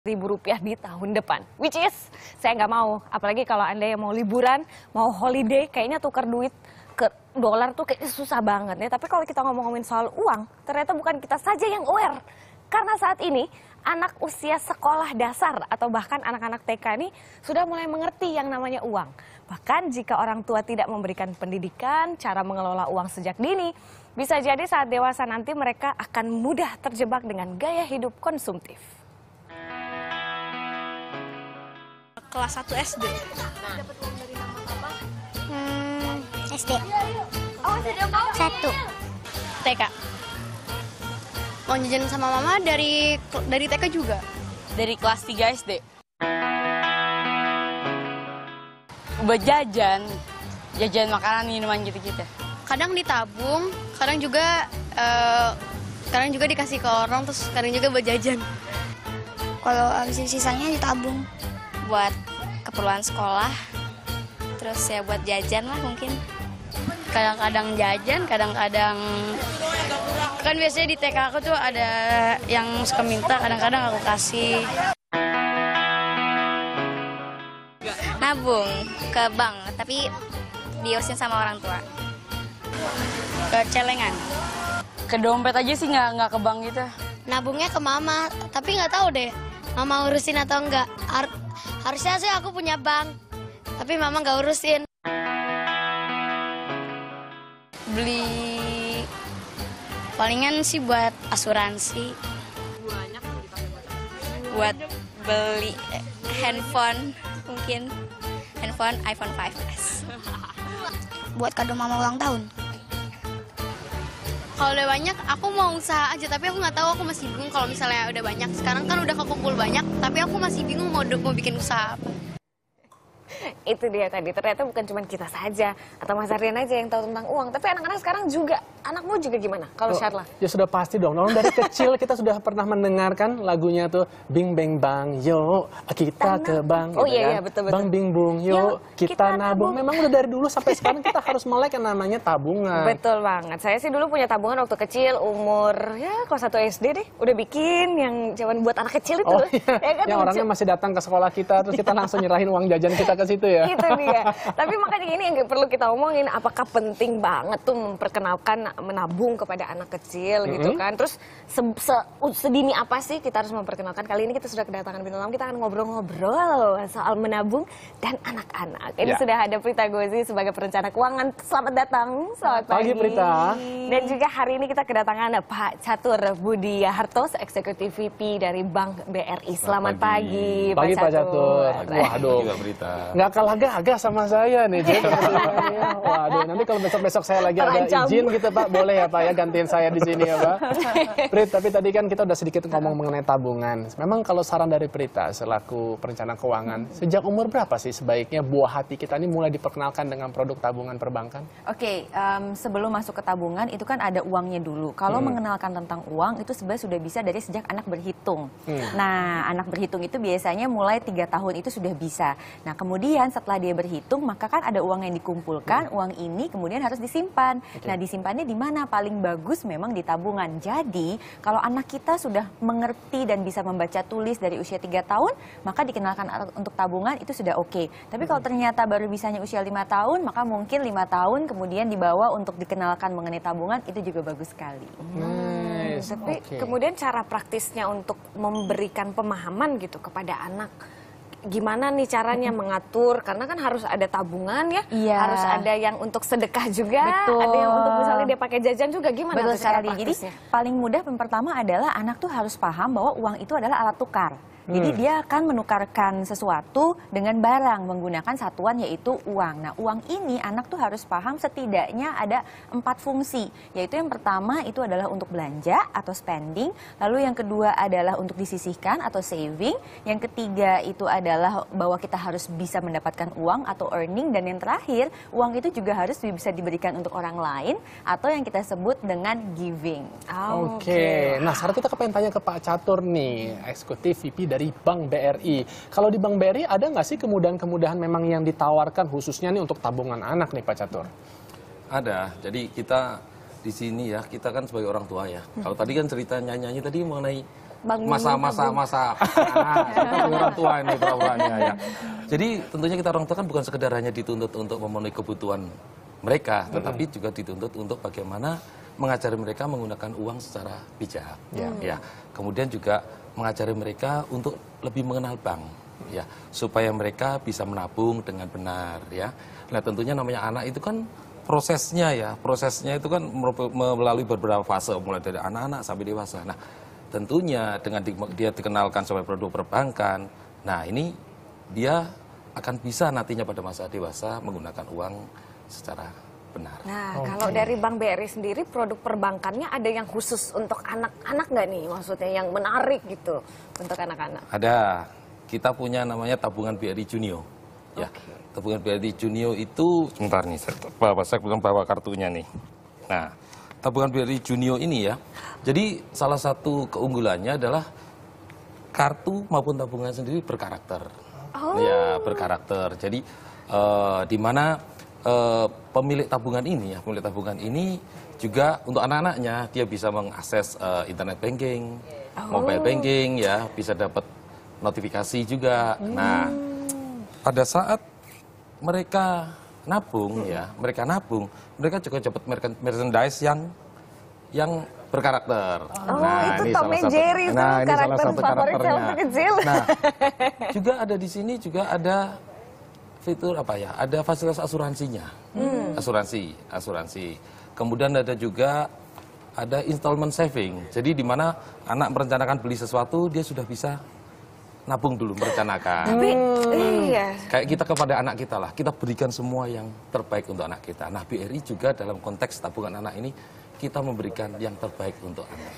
Rp1.000 di tahun depan, which is saya nggak mau, apalagi kalau Anda yang mau liburan, mau holiday, kayaknya tukar duit ke dolar tuh kayaknya susah banget ya. Tapi kalau kita ngomongin soal uang, ternyata bukan kita saja yang aware, karena saat ini anak usia sekolah dasar atau bahkan anak-anak TK ini sudah mulai mengerti yang namanya uang. Bahkan jika orang tua tidak memberikan pendidikan, cara mengelola uang sejak dini, bisa jadi saat dewasa nanti mereka akan mudah terjebak dengan gaya hidup konsumtif. Kelas 1 SD. Dapat uang dari mama papa? SD. Oh, sudah mau? 1. TK. Mau jajan sama mama dari TK juga. Dari kelas 3 SD. Buat jajan makanan, minuman gitu-gitu. Kadang ditabung, kadang juga dikasih ke orang, terus kadang juga buat jajan. Kalau habis sisanya ditabung. Buat keperluan sekolah, terus ya buat jajan lah mungkin. Kadang-kadang jajan, kadang-kadang kan biasanya di TK aku tuh ada yang suka minta, kadang-kadang aku kasih. Nabung ke bank, tapi diurusin sama orang tua. Ke celengan. Ke dompet aja sih, nggak ke bank gitu. Nabungnya ke mama, tapi nggak tahu deh mama urusin atau enggak. Harusnya sih aku punya bank, tapi mama nggak urusin. Beli palingan sih buat asuransi. Buat beli handphone mungkin. Handphone iPhone 5S. Buat kado mama ulang tahun. Kalau udah banyak, aku mau usaha aja, tapi aku nggak tahu, aku masih bingung kalau misalnya udah banyak. Sekarang kan udah kekumpul banyak, tapi aku masih bingung mau bikin usaha apa. Itu dia tadi, ternyata bukan cuma kita saja atau Mas Ardian aja yang tahu tentang uang, tapi anak-anak sekarang juga. Anakmu juga gimana kalau Syarla? Ya sudah pasti dong, dari kecil kita sudah pernah mendengarkan lagunya tuh Bing Beng Bang, yuk kita ke bank. Oh gitu iya, kan. iya betul-betul. Bang Bing Bung, yuk kita nabung. Memang udah dari dulu sampai sekarang kita harus melek yang namanya tabungan. Betul banget, saya sih dulu punya tabungan waktu kecil, umur ya kelas 1 SD deh, udah bikin yang zaman buat anak kecil itu. Oh iya, ya kan, yang orangnya masih datang ke sekolah kita, terus kita langsung nyerahin uang jajan kita ke situ ya. Itu dia. Tapi makanya ini yang perlu kita omongin, apakah penting banget tuh memperkenalkan menabung kepada anak kecil gitu kan. Terus sedini apa sih kita harus memperkenalkan. Kali ini kita sudah kedatangan bintang tamu, kita akan ngobrol-ngobrol soal menabung dan anak-anak. Ini sudah ada Prita Gozi sebagai perencana keuangan. Selamat datang. Selamat pagi Prita. Dan juga hari ini kita kedatangan Pak Catur Budi Hartos, Eksekutif VP dari Bank BRI. Selamat pagi Pagi Pak Catur. Waduh, nggak kalah gagah sama saya nih, Jen. Waduh, nanti kalau besok-besok saya lagi ada izin gitu Pak, boleh ya Pak ya gantiin saya di sini ya Pak. Prit, tapi tadi kan kita udah sedikit ngomong mengenai tabungan. Memang kalau saran dari Prita selaku perencana keuangan, sejak umur berapa sih sebaiknya buah hati kita ini mulai diperkenalkan dengan produk tabungan perbankan? Oke, sebelum masuk ke tabungan itu kan ada uangnya dulu. Kalau mengenalkan tentang uang itu sebenarnya sudah bisa dari sejak anak berhitung. Nah, anak berhitung itu biasanya mulai 3 tahun itu sudah bisa. Nah, kemudian setelah dia berhitung, maka kan ada uang yang dikumpulkan, uang ini kemudian harus disimpan. Nah, disimpannya di mana? Paling bagus memang di tabungan. Jadi, kalau anak kita sudah mengerti dan bisa membaca tulis dari usia 3 tahun, maka dikenalkan untuk tabungan itu sudah oke. Tapi kalau ternyata baru bisanya usia 5 tahun, maka mungkin 5 tahun kemudian dibawa untuk dikenalkan mengenai tabungan, itu juga bagus sekali. Tapi kemudian cara praktisnya untuk memberikan pemahaman gitu kepada anak, gimana nih caranya mengatur, karena kan harus ada tabungan ya, harus ada yang untuk sedekah juga, ada yang untuk misalnya dia pakai jajan juga, gimana Betul tuh cara sekali. Jadi praktisnya? paling mudah yang pertama adalah anak tuh harus paham bahwa uang itu adalah alat tukar. Jadi dia akan menukarkan sesuatu dengan barang menggunakan satuan yaitu uang. Nah, uang ini anak tuh harus paham setidaknya ada 4 fungsi. Yaitu yang pertama itu adalah untuk belanja atau spending. Lalu yang kedua adalah untuk disisihkan atau saving. Yang ketiga itu adalah bahwa kita harus bisa mendapatkan uang atau earning. Dan yang terakhir, uang itu juga harus bisa diberikan untuk orang lain atau yang kita sebut dengan giving. Oke. Nah, sekarang kita pengen tanya ke Pak Catur nih, Eksekutif VP dari Bank BRI. Kalau di Bank BRI ada nggak sih kemudahan-kemudahan memang yang ditawarkan khususnya nih untuk tabungan anak nih Pak Catur? Ada. Jadi kita di sini ya, kita kan sebagai orang tua ya. Kalau tadi kan cerita nyanyi tadi mengenai masa orang tua ini pura-puranya ya. Jadi tentunya kita orang tua kan bukan sekedar hanya dituntut untuk memenuhi kebutuhan mereka, tetapi juga dituntut untuk bagaimana mengajari mereka menggunakan uang secara bijak. Ya. Kemudian juga mengajari mereka untuk lebih mengenal bank, ya, supaya mereka bisa menabung dengan benar, ya. Nah, tentunya namanya anak itu kan prosesnya itu kan melalui beberapa fase, mulai dari anak-anak sampai dewasa. Nah, tentunya dengan dia dikenalkan sebagai produk perbankan, nah ini dia akan bisa nantinya pada masa dewasa menggunakan uang secara benar. Nah, kalau dari Bank BRI sendiri produk perbankannya ada yang khusus untuk anak-anak nggak nih? Maksudnya yang menarik gitu untuk anak-anak? Ada. Kita punya namanya tabungan BRI Junio. Ya. Tabungan BRI Junio itu sebentar nih, saya belum bawa kartunya nih. Nah, tabungan BRI Junio ini ya. Jadi salah satu keunggulannya adalah kartu maupun tabungan sendiri berkarakter. Ya, berkarakter. Jadi di mana pemilik tabungan ini juga untuk anak-anaknya dia bisa mengakses internet banking, mobile banking, ya, bisa dapat notifikasi juga. Nah, pada saat mereka nabung, mereka juga dapat merchandise yang berkarakter. Nah, itu Tom and Jerry tuh karakter favorit saya waktu kecil. Nah, juga ada di sini juga ada fitur ada fasilitas asuransinya, asuransi. Kemudian ada juga installment saving. Jadi di mana anak merencanakan beli sesuatu, dia sudah bisa nabung dulu, merencanakan. Tapi iya. Kayak kita kepada anak kita lah, kita berikan semua yang terbaik untuk anak kita. Nah, BRI juga dalam konteks tabungan anak ini kita memberikan yang terbaik untuk anak.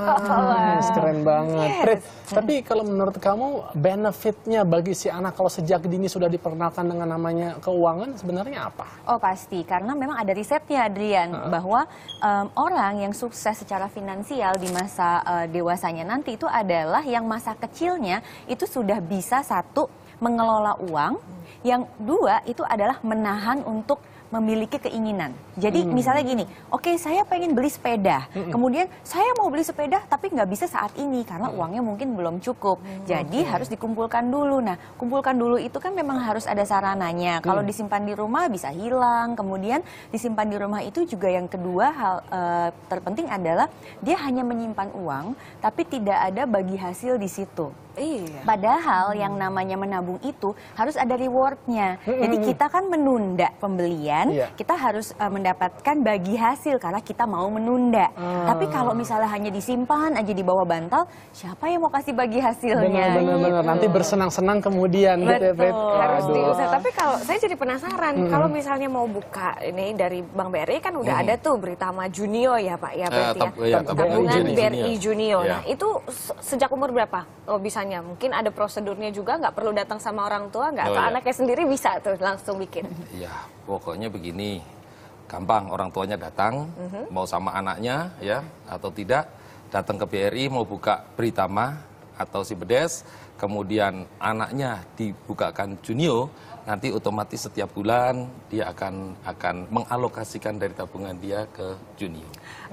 Nah, keren banget. Prit, tapi kalau menurut kamu benefitnya bagi si anak kalau sejak dini sudah diperkenalkan dengan namanya keuangan sebenarnya apa? Oh pasti, karena memang ada risetnya Adrian, bahwa orang yang sukses secara finansial di masa dewasanya nanti itu adalah yang masa kecilnya itu sudah bisa satu, mengelola uang, yang dua itu adalah menahan untuk memiliki keinginan. Jadi misalnya gini, oke, saya pengen beli sepeda, kemudian saya mau beli sepeda tapi nggak bisa saat ini karena uangnya mungkin belum cukup. Jadi harus dikumpulkan dulu. Nah, kumpulkan dulu itu kan memang harus ada sarananya. Kalau disimpan di rumah bisa hilang. Kemudian disimpan di rumah itu juga yang kedua hal terpenting adalah dia hanya menyimpan uang tapi tidak ada bagi hasil di situ. Iya. Padahal yang namanya menabung itu harus ada rewardnya. Jadi kita kan menunda pembelian, kita harus mendapatkan bagi hasil karena kita mau menunda. Tapi kalau misalnya hanya disimpan aja di bawah bantal, siapa yang mau kasih bagi hasilnya? Benar-benar. Nanti bersenang-senang kemudian. Betul. Gitu, harus diusaha. Tapi kalau saya jadi penasaran, kalau misalnya mau buka ini dari Bank BRI kan udah ada tuh Britama Junio ya Pak, ya berarti tabungan BRI Junio. Nah, itu sejak umur berapa? Oh, bisanya mungkin ada prosedurnya juga, nggak perlu datang sama orang tua, nggak atau anaknya sendiri bisa tuh langsung bikin. Iya, pokoknya begini, gampang, orang tuanya datang, mau sama anaknya ya atau tidak, datang ke BRI mau buka Britama atau Sibedes, kemudian anaknya dibukakan Junio, nanti otomatis setiap bulan dia akan mengalokasikan dari tabungan dia ke Junio.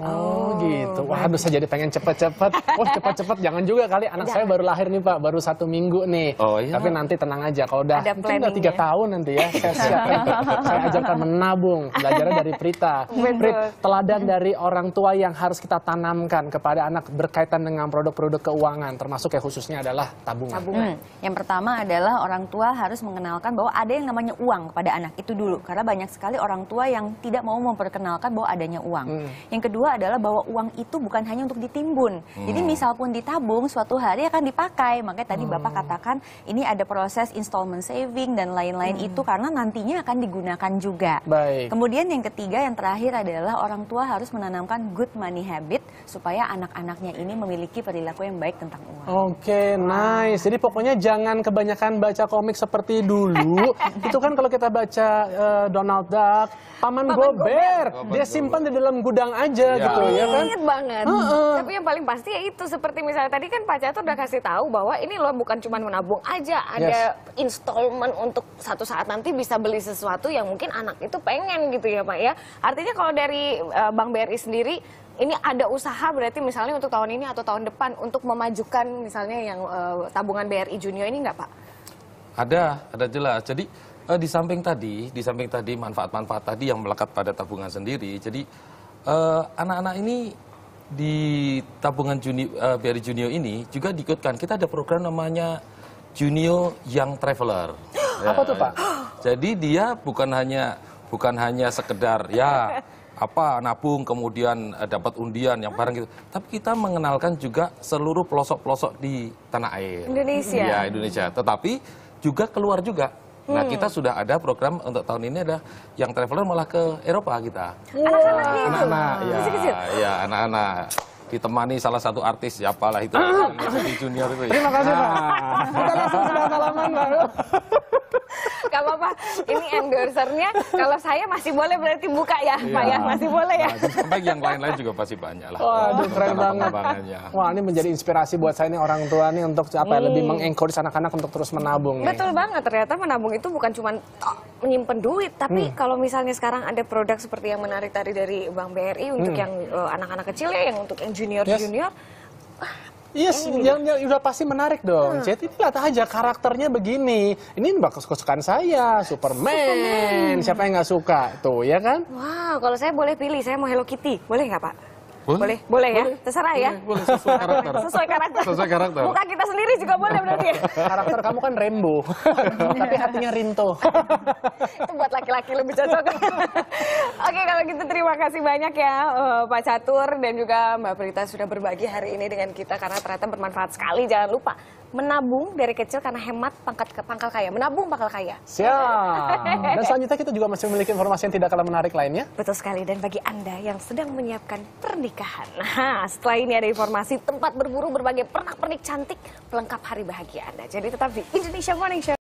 Oh gitu. Waduh, saya jadi pengen cepet-cepet. Wah, cepet-cepet jangan juga kali, anak saya baru lahir nih Pak, baru 1 minggu nih. Oh iya. Tapi nanti tenang aja, kalau udah 3 tahun nanti ya, saya siap. Saya ajarkan menabung, belajarnya dari Prita. Prit, teladan dari orang tua yang harus kita tanamkan kepada anak berkaitan dengan produk-produk keuangan, termasuk yang khususnya adalah tabungan. Yang pertama adalah orang tua harus mengenalkan bahwa ada yang namanya uang kepada anak itu dulu, karena banyak sekali orang tua yang tidak mau memperkenalkan bahwa adanya uang. Yang kedua adalah bahwa uang itu bukan hanya untuk ditimbun. Jadi misal pun ditabung, suatu hari akan dipakai. Makanya tadi Bapak katakan ini ada proses installment saving dan lain-lain itu karena nantinya akan digunakan juga. Baik. Kemudian yang ketiga, yang terakhir adalah orang tua harus menanamkan good money habit supaya anak-anaknya ini memiliki perilaku yang baik tentang uang. Oke, nice. Jadi pokoknya jangan kebanyakan baca komik seperti dulu. Itu kan kalau kita baca Donald Duck, Paman Gober, dia simpan di dalam gudang aja gitu ya kan. Ingat banget. Tapi yang paling pasti ya itu, seperti misalnya tadi kan Pak Catur udah kasih tahu bahwa ini loh bukan cuma menabung aja, ada installment untuk satu saat nanti bisa beli sesuatu yang mungkin anak itu pengen gitu ya Pak ya. Artinya kalau dari Bank BRI sendiri ini ada usaha berarti misalnya untuk tahun ini atau tahun depan untuk memajukan misalnya yang tabungan BRI Junior ini nggak Pak? Ada jelas. Jadi di samping tadi manfaat-manfaat tadi yang melekat pada tabungan sendiri. Jadi anak-anak ini di tabungan BRI Junior ini juga diikutkan. Kita ada program namanya Junior Young Traveler. Apa tuh Pak? Jadi dia bukan hanya sekedar ya nabung kemudian dapat undian yang barang gitu. Tapi kita mengenalkan juga seluruh pelosok-pelosok di tanah air. Indonesia. Ya, Indonesia. Tetapi juga keluar juga. Nah, kita sudah ada program untuk tahun ini ada yang traveler malah ke Eropa kita. Anak-anak, ya anak-anak. Ditemani salah satu artis siapalah itu di Junior itu. Terima kasih Pak. Kita langsung sudah salaman Pak. Gak apa-apa, ini endorsernya kalau saya masih boleh berarti buka ya Pak ya, masih boleh ya. Sampai yang lain-lain juga pasti banyak lah. Waduh, keren banget. Wah, ini menjadi inspirasi buat saya nih orang tua nih untuk lebih mengencourage anak-anak untuk terus menabung nih. Betul banget, ternyata menabung itu bukan cuma menyimpan duit, tapi kalau misalnya sekarang ada produk seperti yang menarik tadi dari Bank BRI untuk yang anak-anak kecil ya, yang untuk yang junior-junior. Yes, yang udah pasti menarik dong. Jadi lihat aja karakternya begini. Ini kesukaan saya, Superman. Siapa yang nggak suka? Tuh, ya kan? Wow, kalau saya boleh pilih, saya mau Hello Kitty. Boleh nggak Pak? Boleh. Boleh ya? Terserah ya? Boleh, sesuai karakter. Sesuai karakter. Muka kita sendiri juga boleh berarti ya? Karakter kamu kan rainbow, tapi hatinya Rinto. Itu buat laki-laki lebih cocok. Oke, kalau gitu terima kasih banyak ya Pak Catur dan juga Mbak Prita sudah berbagi hari ini dengan kita karena ternyata bermanfaat sekali. Jangan lupa menabung dari kecil karena hemat pangkal kaya. Menabung pangkal kaya. Siap. Dan selanjutnya kita juga masih memiliki informasi yang tidak kalah menarik lainnya. Betul sekali, dan bagi Anda yang sedang menyiapkan pernikahan. Nah, setelah ini ada informasi tempat berburu berbagai pernak-pernik cantik pelengkap hari bahagia Anda. Jadi tetap di Indonesia Morning Show.